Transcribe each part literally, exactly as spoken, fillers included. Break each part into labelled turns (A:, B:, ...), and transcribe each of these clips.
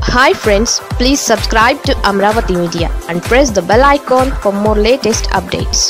A: Hi friends, please subscribe to Amravati Media and press the bell icon for more latest updates.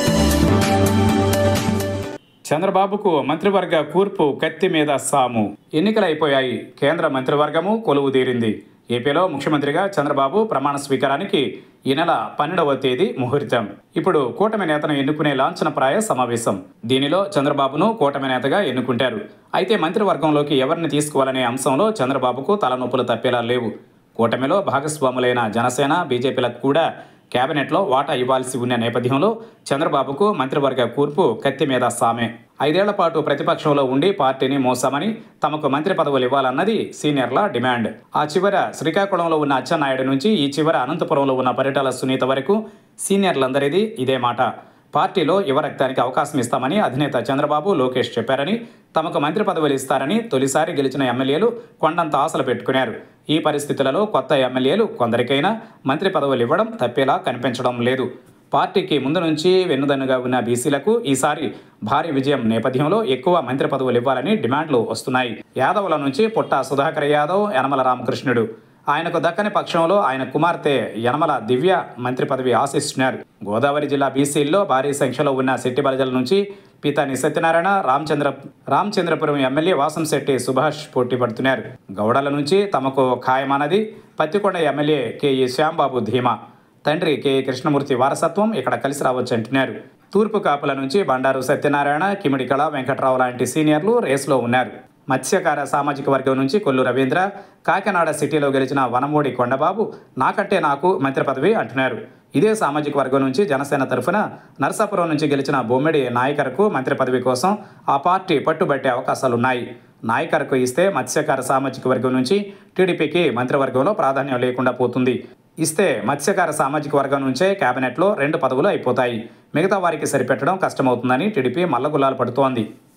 B: చంద్రబాబుకు మంత్రివర్గ కూర్పు కత్తి మీద సాము. ఎన్నికలు అయిపోయాయి. కేంద్ర మంత్రివర్గము కొలువు తీరింది. ఏపీలో ముఖ్యమంత్రిగా చంద్రబాబు ప్రమాణ స్వీకారానికి ఈ నెల పన్నెండవ తేదీ ముహూర్తం. ఇప్పుడు కూటమి నేతను ఎన్నుకునే లాంఛనప్రాయ సమావేశం. దీనిలో చంద్రబాబును కూటమి నేతగా ఎన్నుకుంటారు. అయితే మంత్రివర్గంలోకి ఎవరిని తీసుకోవాలనే అంశంలో చంద్రబాబుకు తలనొప్పులు తప్పేలా లేవు. కూటమిలో భాగస్వాములైన జనసేన, బీజేపీలకు కూడా కేబినెట్లో వాటా ఇవ్వాల్సి ఉన్న నేపథ్యంలో చంద్రబాబుకు మంత్రివర్గ కూర్పు కత్తి మీద సామే. ఐదేళ్ల పాటు ప్రతిపక్షంలో ఉండి పార్టీని మోసామని తమకు మంత్రి పదవులు ఇవ్వాలన్నది సీనియర్ల డిమాండ్. ఆ చివర శ్రీకాకుళంలో ఉన్న అచ్చెన్నాయుడు నుంచి ఈ చివర అనంతపురంలో ఉన్న పరిటాల సునీత వరకు సీనియర్లందరిది ఇదే మాట. పార్టీలో యువ రక్తానికి అవకాశం ఇస్తామని అధినేత చంద్రబాబు, లోకేష్ చెప్పారని, తమకు మంత్రి పదవులు ఇస్తారని తొలిసారి గెలిచిన ఎమ్మెల్యేలు కొండంత ఆశలు పెట్టుకున్నారు. ఈ పరిస్థితులలో కొత్త ఎమ్మెల్యేలు కొందరికైనా మంత్రి పదవులు ఇవ్వడం తప్పేలా కనిపించడం లేదు. పార్టీకి ముందు నుంచి వెన్నుదన్నుగా ఉన్న బీసీలకు ఈసారి భారీ విజయం నేపథ్యంలో ఎక్కువ మంత్రి పదవులు ఇవ్వాలని డిమాండ్లు వస్తున్నాయి. యాదవుల నుంచి పుట్ట సుధాకర్ యాదవ్, యనమల రామకృష్ణుడు, ఆయనకు దక్కని పక్షంలో ఆయన కుమార్తె యనమల దివ్య మంత్రి పదవి ఆశిస్తున్నారు. గోదావరి జిల్లా బీసీల్లో భారీ సంఖ్యలో ఉన్న శెట్టి బలజల నుంచి పీతాని సత్యనారాయణ, రామచంద్ర రామచంద్రపురం ఎమ్మెల్యే వాసంశెట్టి సుభాష్ పోటీ పడుతున్నారు. గౌడల నుంచి తమకు ఖాయమన్నది పత్తికొండ ఎమ్మెల్యే కేఈ శ్యాంబాబు ధీమా. తండ్రి కేఈ కృష్ణమూర్తి వారసత్వం ఇక్కడ కలిసి రావచ్చంటున్నారు. తూర్పు కాపుల నుంచి బండారు సత్యనారాయణ, కిమిడి కళ వెంకట్రావు లాంటి సీనియర్లు రేసులో ఉన్నారు. మత్స్యకార సామాజిక వర్గం నుంచి కొల్లు రవీంద్ర, కాకినాడ సిటీలో గెలిచిన వనమూడి కొండబాబు నాకంటే నాకు మంత్రి పదవి అంటున్నారు. ఇదే సామాజిక వర్గం నుంచి జనసేన తరఫున నరసాపురం నుంచి గెలిచిన బొమ్మిడి నాయకర్కు మంత్రి పదవి కోసం ఆ పార్టీ పట్టుబట్టే అవకాశాలున్నాయి. నాయకర్కు ఇస్తే మత్స్యకార సామాజిక వర్గం నుంచి టీడీపీకి మంత్రివర్గంలో ప్రాధాన్యం లేకుండా పోతుంది. ఇస్తే మత్స్యకార సామాజిక వర్గం నుంచే కేబినెట్లో రెండు పదవులు అయిపోతాయి. మిగతా వారికి సరిపెట్టడం కష్టమవుతుందని టీడీపీ మల్లగుల్లాలు పడుతోంది.